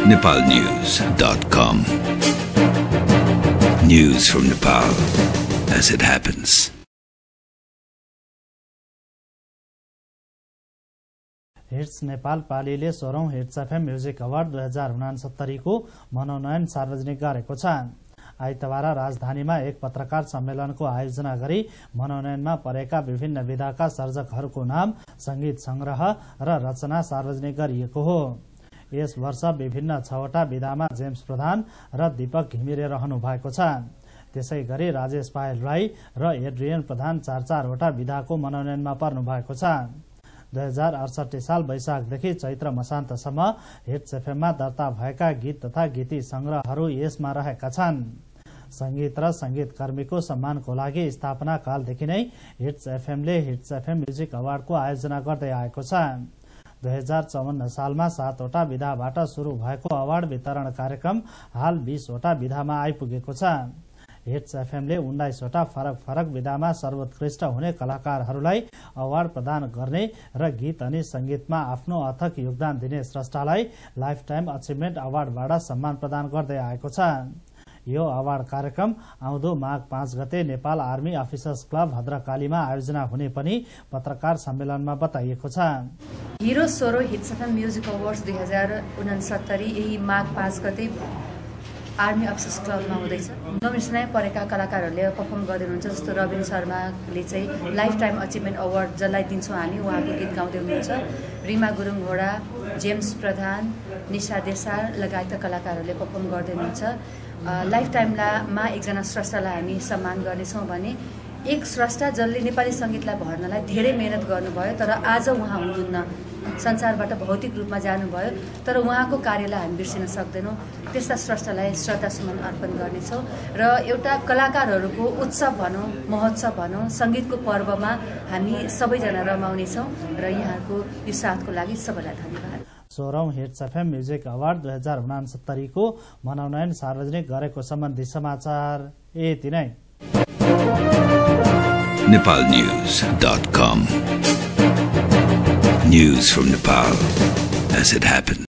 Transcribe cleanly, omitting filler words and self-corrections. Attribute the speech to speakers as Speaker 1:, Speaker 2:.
Speaker 1: nepalnews.com. News from Nepal as it happens.
Speaker 2: Hits Nepal पालीले 16औं hits FM music award 2069 को मनोनयन सार्वजनिक गरेको छ। आइतबार राजधानीमा एक पत्रकार सम्मेलनको आयोजना गरी मनोनयनमा परेका विभिन्न विधाका सर्जकहरूको नाम, संगीत संग्रह र रचना सार्वजनिक गरिएको हो। यस वर्ष विभिन्न 6वटा विधामा जेम्स प्रधान र दीपक घिमिरे रहनु भएको छ। त्यसै गरी राजेश पायल राई र एड्रियन प्रधान 4-4वटा विधाको मनोनयनमा पर्नु भएको छ। 2068 साल वैशाखदेखि चैत्र मसान्तसम्म हिट्स एफएममा दर्ता भएका गीत तथा गीती संग्रहहरू यसमा रहेका छन्। संगीत र संगीतकर्मीको सम्मानको लागि स्थापना कालदेखि नै हिट्स एफएमले हिट्स एफएम म्युजिक अवार्डको आयोजना गर्दै आएको छ। 2054 सालमा 7वटा विधाबाट शुरू भएको अवार्ड वितरण कार्यक्रम हाल 20वटा विधामा आइपुगेको छ। हिट्स एफएमले 19वटा फरक विधामा सर्वोत्कृष्ट हुने कलाकारहरूलाई अवार्ड प्रदान गर्ने र गीत अनि संगीतमा आफ्नो अथक योगदान दिने स्रष्टालाई लाइफ टाइम अचिभमेन्ट अवार्डबाट सम्मान प्रदान गर्दै आएको छ। यो अवार्ड कार्यक्रम आउँदो माघ 5 गते नेपाल आर्मी अफिसर्स क्लब भद्रकालीमा आयोजना हुने पनि पत्रकार सम्मेलनमा बताइएको छ।
Speaker 3: Hero 16 hits FM music awards 2069 यही माघ 5 गते आर्मी अफिसर्स क्लबमा हुँदैछ। नोमिनेसनै परेका कलाकारहरूले पर्फर्म गरिदिनुहुन्छ। जस्तो रविन शर्माले चाहिँ लाइफ टाइम अचिभमेन्ट अवार्ड जसलाई दिन्छौँ हामी, उहाँको गीत गाउँदै हुनुहुन्छ। रिमा गुरुङ घोडा, जेम्स प्रधान, निशा देसार लगायतका कलाकारहरूले पर्फर्म गर्दै हुनुहुन्छ। लाइफ टाइममा एकजना स्रष्टालाई हामी सम्मान गर्नेछौँ भने एक स्रष्टा जसले नेपाली सङ्गीतलाई भर्नलाई धेरै मेहनत गर्नुभयो, तर आज उहाँ हुनुहुन्न, संसारबाट भौतिक रूपमा जानुभयो, तर उहाँको कार्यलाई हामी बिर्सिन सक्दैनौँ। त्यस्ता स्रष्टालाई श्रद्धासुमन अर्पण गर्नेछौँ र एउटा कलाकारहरूको उत्सव भनौँ, महोत्सव भनौँ, सङ्गीतको पर्वमा हामी सबैजना रमाउनेछौँ र यहाँको यो साथको लागि सबैलाई धन्यवाद।
Speaker 2: 16औं हिट्स एफएम म्युजिक अवार्ड 2069 को मनोनयन सार्वजनिक गरेको सम्बन्धी समाचार यति नै।
Speaker 1: nepalnews.com. News from Nepal as it happens.